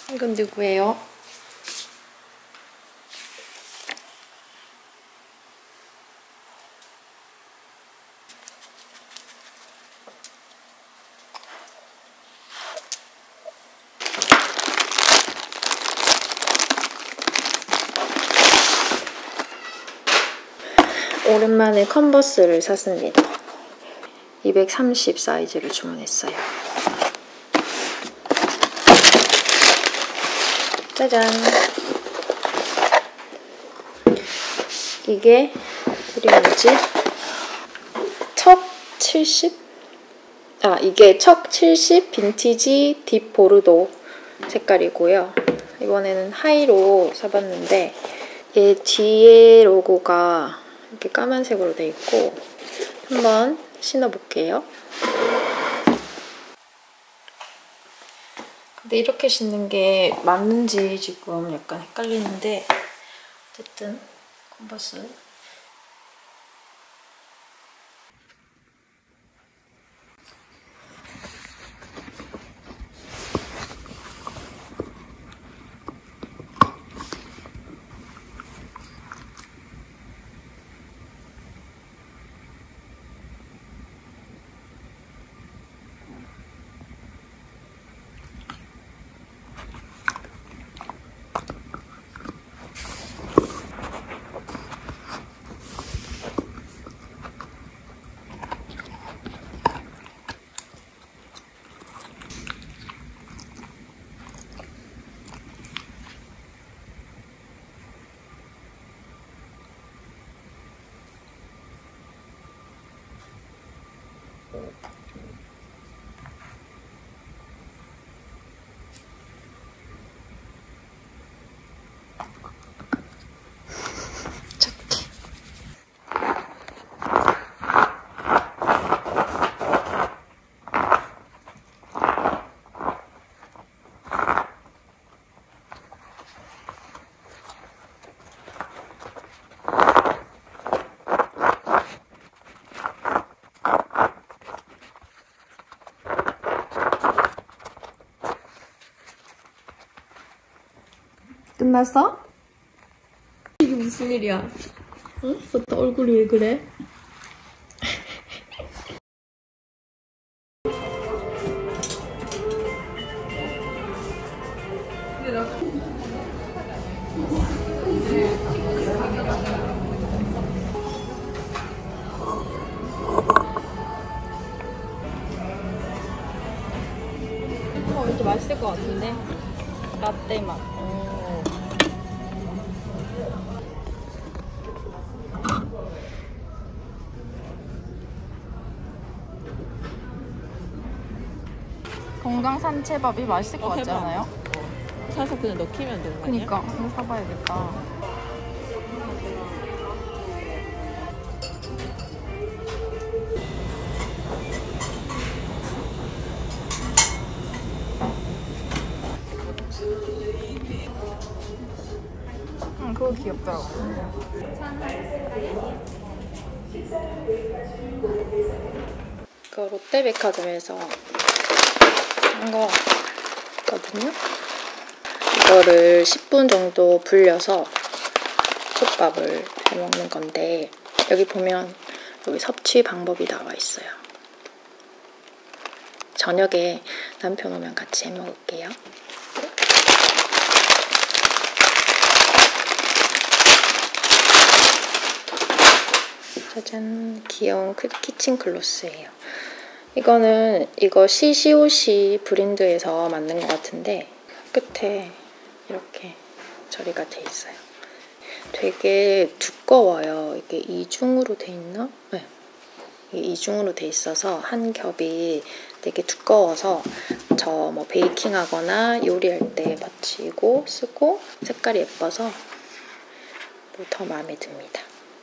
이건 누구예요? 오랜만에 컨버스를 샀습니다. 230 사이즈를 주문했어요. 짜잔! 이게 뭐지? 척 70? 이게 척 70 빈티지 딥 보르도 색깔이고요. 이번에는 하이로 사봤는데 얘 뒤에 로고가 이렇게 까만색으로 돼 있고 한번 신어볼게요. 근데 이렇게 신는 게 맞는지 지금 약간 헷갈리는데 어쨌든 컨버스 끝났어? 이게 무슨 일이야? 응? 너 얼굴이 왜 그래? 왠지 맛있을 것 같은데? 라떼 맛. 건강 산채밥이 맛있을 것 같지 않아요? 사서 그냥 넣기면 되는 거 아니야? 그니까 이거 사봐야겠다. 그거 귀엽더라고. 그 롯데백화점에서 산 거거든요. 이거를 10분 정도 불려서 솥밥을 해먹는 건데 여기 보면 여기 섭취 방법이 나와 있어요. 저녁에 남편 오면 같이 해먹을게요. 짜잔, 귀여운 키친 클로스예요. 이거는 이거 시시오시 브랜드에서 만든 것 같은데 끝에 이렇게 처리가 돼 있어요. 되게 두꺼워요. 이게 이중으로 돼 있나? 네. 이게 이중으로 돼 있어서 한 겹이 되게 두꺼워서 저 뭐 베이킹하거나 요리할 때 받치고 쓰고 색깔이 예뻐서 더 마음에 듭니다.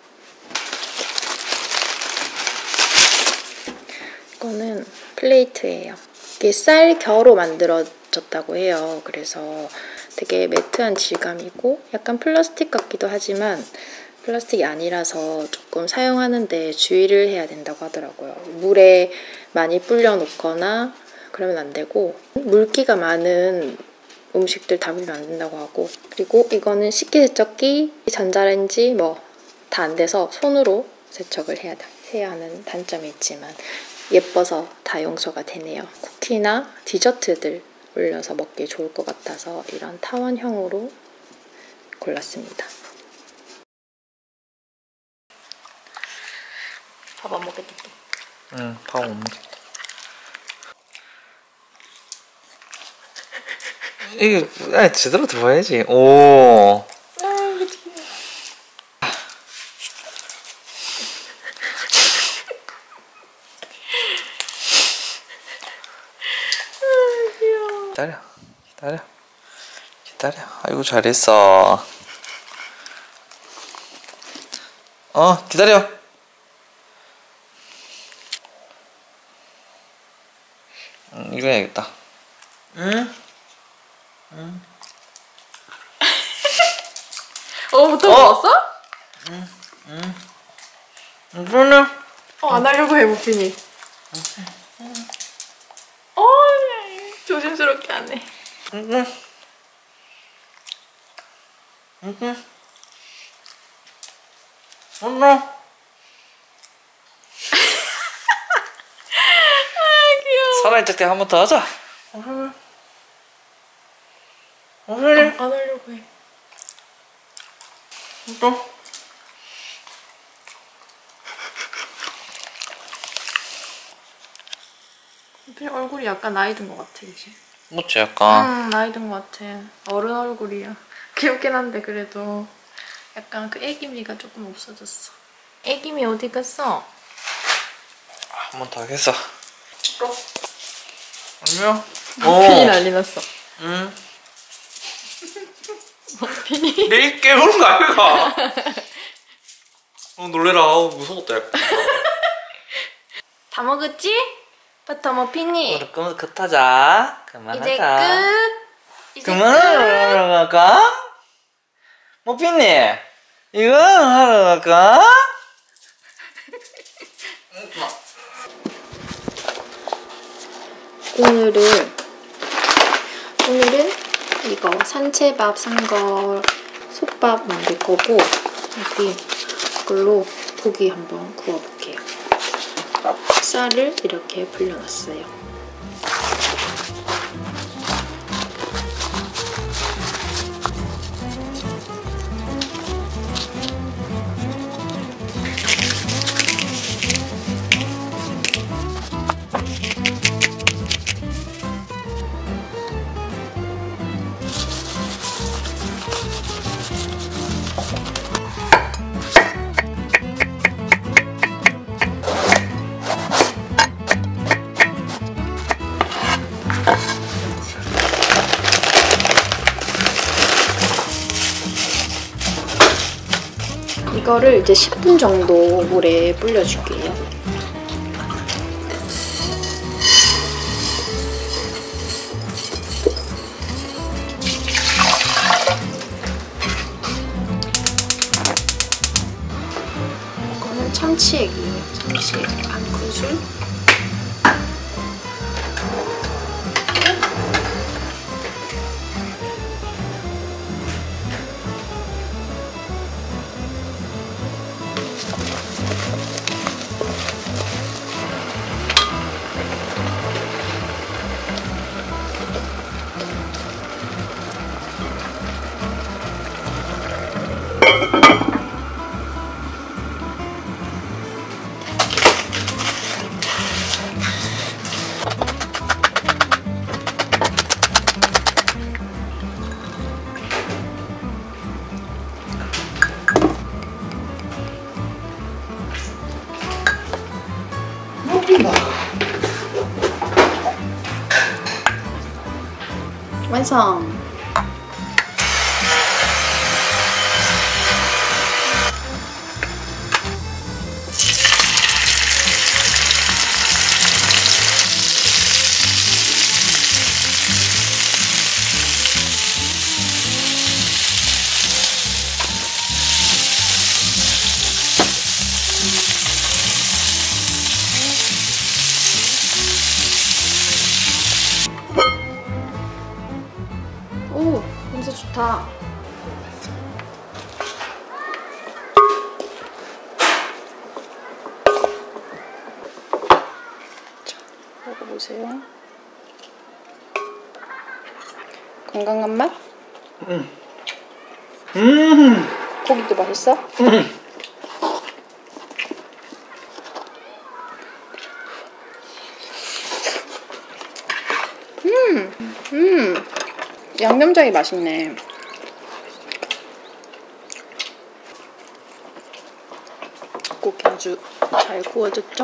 이거는 플레이트예요. 이게 쌀 겨로 만들어졌다고 해요. 그래서 되게 매트한 질감이고 약간 플라스틱 같기도 하지만 플라스틱이 아니라서 조금 사용하는데 주의를 해야 된다고 하더라고요. 물에 많이 불려 놓거나 그러면 안 되고 물기가 많은 음식들 다 물면 안 된다고 하고, 그리고 이거는 식기세척기, 전자레인지 뭐 다 안 돼서 손으로 세척을 해야 하는 단점이 있지만 예뻐서 다 용서가 되네요. 쿠키나 디저트들 올려서 먹기 좋을 것 같아서 이런 타원형으로 골랐습니다. 밥 안 먹겠다. 응, 밥 못 먹겠다. 이게 제대로 들어야지. 오. 기다려. 아이고 잘했어. 기다려. 이거 해야겠다. 응? 부터 먹었어? 그러네. 안 하려고 해, 무핀이. 조심스럽게 안 해. 귀여워. 살아있을 때 한 번 더 하자. 안 하려고 해. 무핀 얼굴이 약간 나이 든 것 같아, 이제. 뭐지 약간. 나이 든 것 같아. 어른 얼굴이야. 귀엽긴 한데 그래도 약간 그 애기미가 조금 없어졌어. 애기미 어디 갔어? 한 번 더 하겠어. 아니요. 핀이 난리 났어. 응. 핀이. 내일 깨우는 거 아이가? 놀래라. 무서웠다 약간. 다 먹었지? 버터 머핀이. 오늘 그만 그타자. 이제 그만하자. 끝. 이제 그만하러 갈까? 모피님 이거 하러 갈까? 오늘은 이거 산채밥 산 거 솥밥 만들 거고, 여기 이걸로 고기 한번 구워볼게요. 쌀을 이렇게 불려놨어요. 이거를 이제 10분 정도 물에 불려줄게요. 이거는 참치액이에요. 참치액 한 큰술. 완성! 좋다. 자, 먹어보세요. 건강한 맛? 고기도 맛있어? 양념장이 맛있네. 고기 아주 잘 구워졌죠?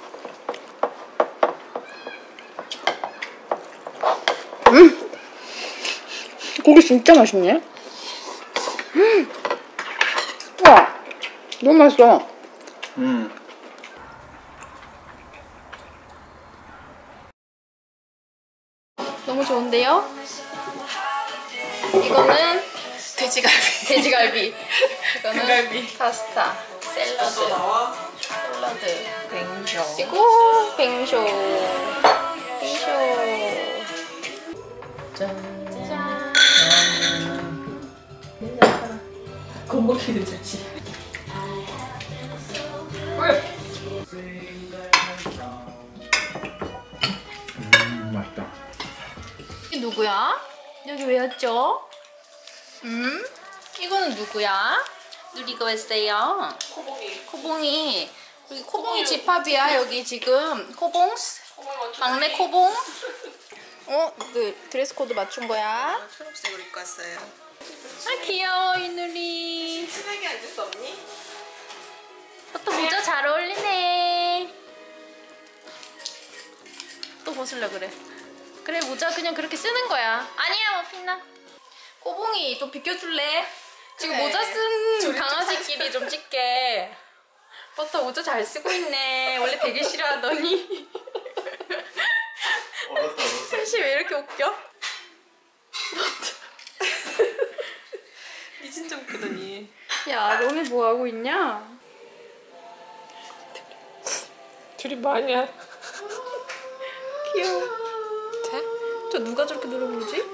고기 진짜 맛있네. 우와, 너무 맛있어. 너무 좋은데요? 이거는 돼지갈비. 이거는 돼지갈비. 파스타, 샐러드, 뱅쇼. 그리고 뱅쇼. 짠. 곰먹히는 자식. 맛있다. 이게 누구야? 여기 왜 왔죠? 이거는 누구야? 누리가 왔어요. 코봉이. 여기 코봉이 집합이야. 여기 지금 코봉. 막내 코봉. 그 드레스 코드 맞춘 거야? 초록색으로 입고 왔어요. 아 귀여워 이 누리. 친하게 앉을 수 없니? 또 모자 잘 어울리네. 또 벗으려 그래. 그래 모자 그냥 그렇게 쓰는 거야. 아니야 머핀나. 꼬봉이 좀 비켜줄래? 지금 그래. 모자 쓴 강아지끼리 좀 찍게. 버터 모자 잘 쓰고 있네. 원래 되게 싫어하더니. 셋이 왜 이렇게 웃겨? 니 진짜 웃기더니. 야 너네 뭐 하고 있냐? 둘이 뭐하냐? 귀여워. 저 누가 저렇게 노려보지?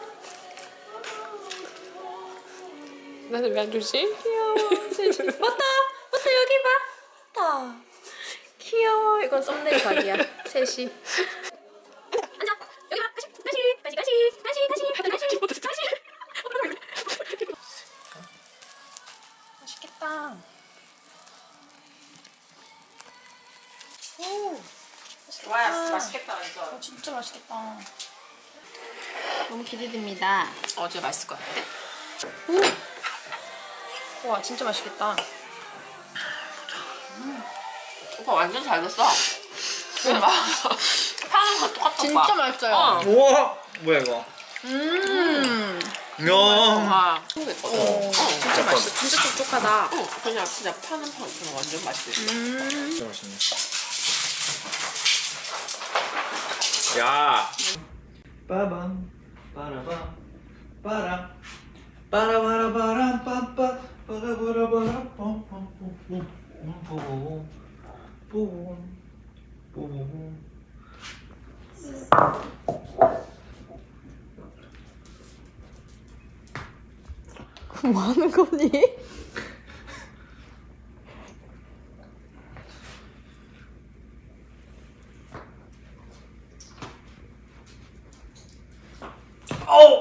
나는 왜 안 주지? 귀여워. 버터 여기 봐. 버터. 귀여워. 이건 썸네일 각이야. 셋이. 앉아. 여기 봐. 가시. 맛있겠다. 오. 와, 맛있겠다 완전. 진짜 맛있겠다. 너무 기대됩니다. 어제 맛있을 것 같아. 오. 와 진짜 맛있겠다. 오빠 완전 잘 됐어. 대박. 파는 거 똑같아. 진짜 오빠. 맛있어요. 우와, 뭐야 이거? 야. 와. 오, 진짜 맛있어. 진짜 촉촉하다. 그냥 진짜 파는 거 완전 맛있어. 진짜 맛있네. 야. 빠밤 빠라밤 빠람 빠라바라바람 빰빰 빠라바라바람 빰빰 뽀뽀뽀뽀뽀뽀. 뭐 하는 거니? 아우.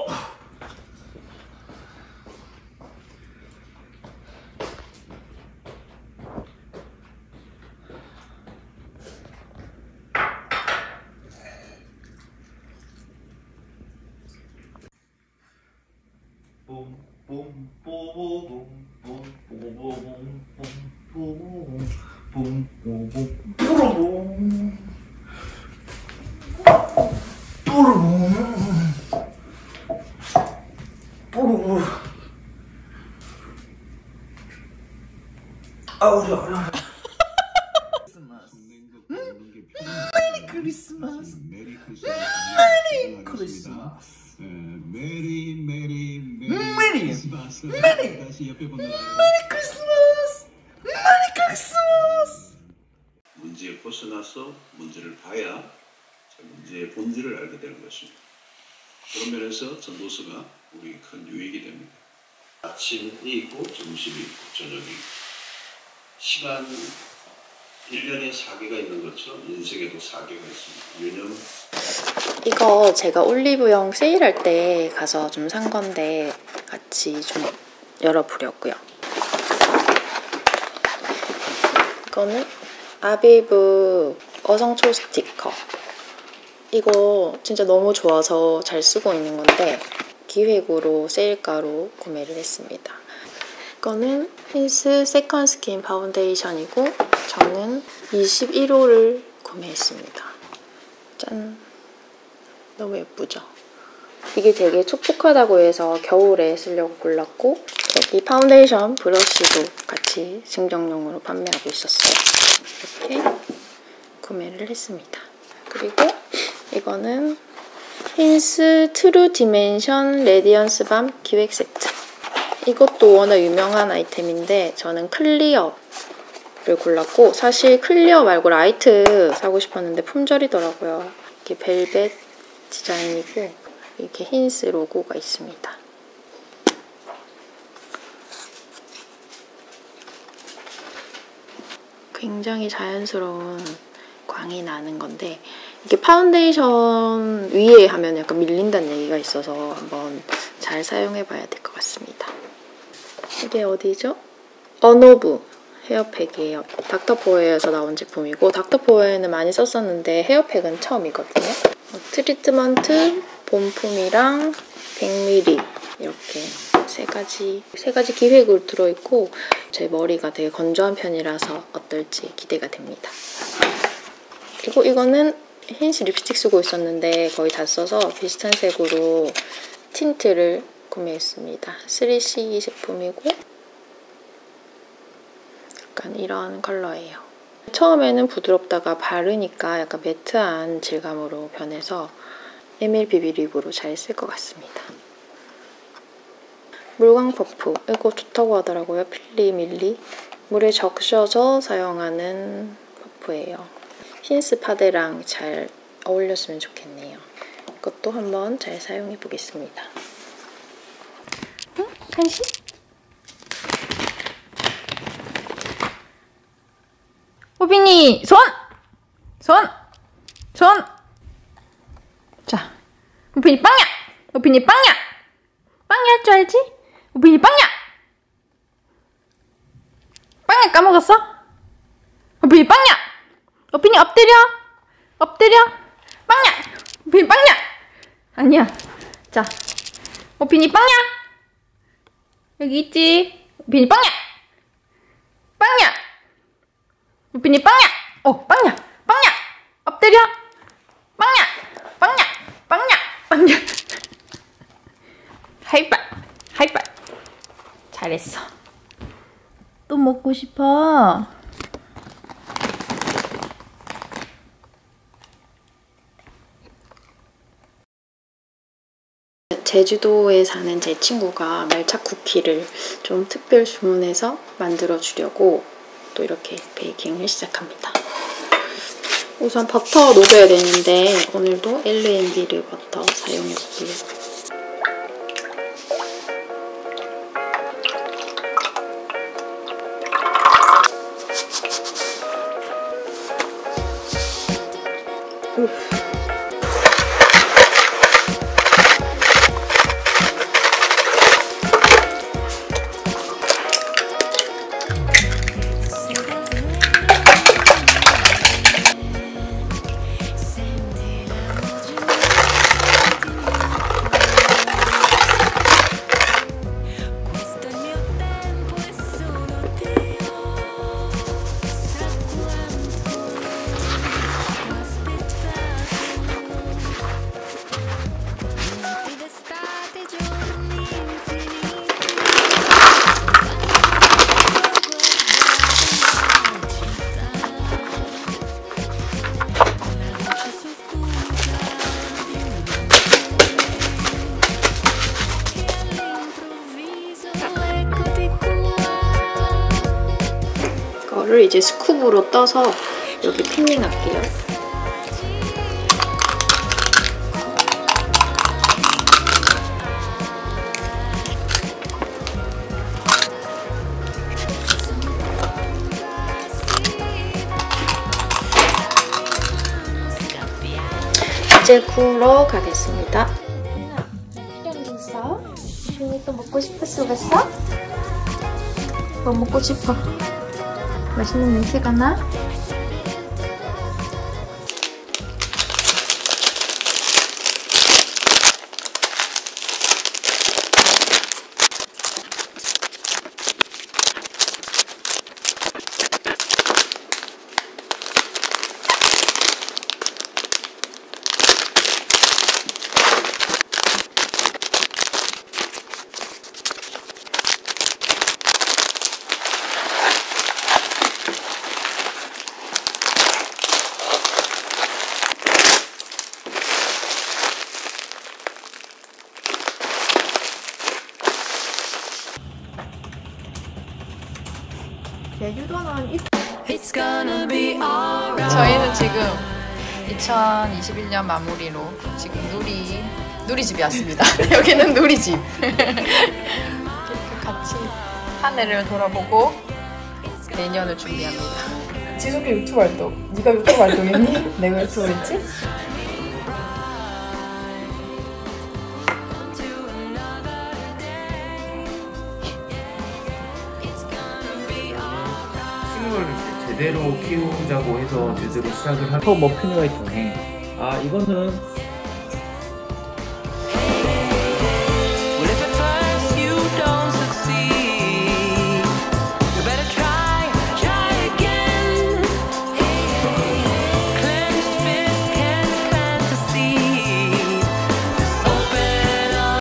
메리 크리스마스. 메리 크리스마스. 메리 메리. 크리스마스. 메리. 다시 옆에 보면 메리 크리스마스. 메리 크리스마스. 문제에 벗어나서 문제를 봐야 문제의 본질을 알게 되는 것입니다. 그런 면에서 전도서가 우리 큰 유익이 됩니다. 아침이 있고 점심이 있고 저녁이 있고 시간 1년에 4개가 있는 것처럼 인생에도 4개가 있습니다. 왜냐면 이거 제가 올리브영 세일할 때 가서 좀 산 건데 같이 좀 열어보려고요. 이거는 아비브 어성초 스티커. 이거 진짜 너무 좋아서 잘 쓰고 있는 건데 기획으로 세일가로 구매를 했습니다. 이거는 힌스 세컨 스킨 파운데이션이고 저는 21호를 구매했습니다. 짠! 너무 예쁘죠? 이게 되게 촉촉하다고 해서 겨울에 쓰려고 골랐고 여기 파운데이션 브러쉬도 같이 증정용으로 판매하고 있었어요. 이렇게 구매를 했습니다. 그리고 이거는 힌스 트루 디멘션 레디언스 밤 기획 세트. 이것도 워낙 유명한 아이템인데 저는 클리어를 골랐고 사실 클리어 말고 라이트 사고 싶었는데 품절이더라고요. 이게 벨벳 디자인이고 이렇게 힌스 로고가 있습니다. 굉장히 자연스러운 광이 나는 건데 이게 파운데이션 위에 하면 약간 밀린다는 얘기가 있어서 한번 잘 사용해봐야 될 것 같습니다. 이게 어디죠? 어노브 헤어팩이에요. 닥터포어에서 나온 제품이고 닥터포어에는 많이 썼었는데 헤어팩은 처음이거든요. 트리트먼트, 본품이랑 100ml 이렇게 세 가지 기획으로 들어있고 제 머리가 되게 건조한 편이라서 어떨지 기대가 됩니다. 그리고 이거는 힌스 립스틱 쓰고 있었는데 거의 다 써서 비슷한 색으로 틴트를 구매했습니다. 3CE 제품이고 약간 이런 컬러예요. 처음에는 부드럽다가 바르니까 약간 매트한 질감으로 변해서 MLBB 립으로 잘 쓸 것 같습니다. 물광 퍼프, 이거 좋다고 하더라고요. 필리밀리. 물에 적셔서 사용하는 퍼프예요. 힌스 파데랑 잘 어울렸으면 좋겠네요. 이것도 한번 잘 사용해 보겠습니다. 응? 간식? 호빈이 손! 손! 손! 자, 호빈이 빵야! 호빈이 빵야! 빵야 할 줄 알지? 호빈이 빵야! 빵야 까먹었어? 호빈이 빵야! 호빈이 엎드려! 엎드려! 빵야! 호빈이 빵야! 아니야. 자, 호빈이 빵야! 여기 있지? 호빈이 빵야! 빵야! 호빈이 빵야! 빵야! 빵야! 엎드려! 빵야! 빵야! 빵야! 빵야! 하이파이! 하이파이! 잘했어. 또 먹고 싶어? 제주도에 사는 제 친구가 말차 쿠키를 좀 특별 주문해서 만들어 주려고 또 이렇게 베이킹을 시작합니다. 우선 버터 녹여야 되는데 오늘도 L&B를 버터 사용해 볼게요. 이거를 이제 스쿱으로 떠서 여기 피닝할게요. 이제 구우러 가겠습니다. 시간됐어? 준이 또 먹고 싶었어 봤어? 뭐 먹고 싶어? 맛있는 냄새가 나? 제주도는 저희는 지금 2021년 마무리로 지금 누리집에 왔습니다. 여기는 누리집. 이렇게 같이 한 해를 돌아보고 내년을 준비합니다. 지숙이 유튜브 활동. 네가 유튜브 활동했니? 내가 유튜브 했지? 제대로 키우자고 해서 제대로 시작을 하고 머핀 화이트 통해 이거는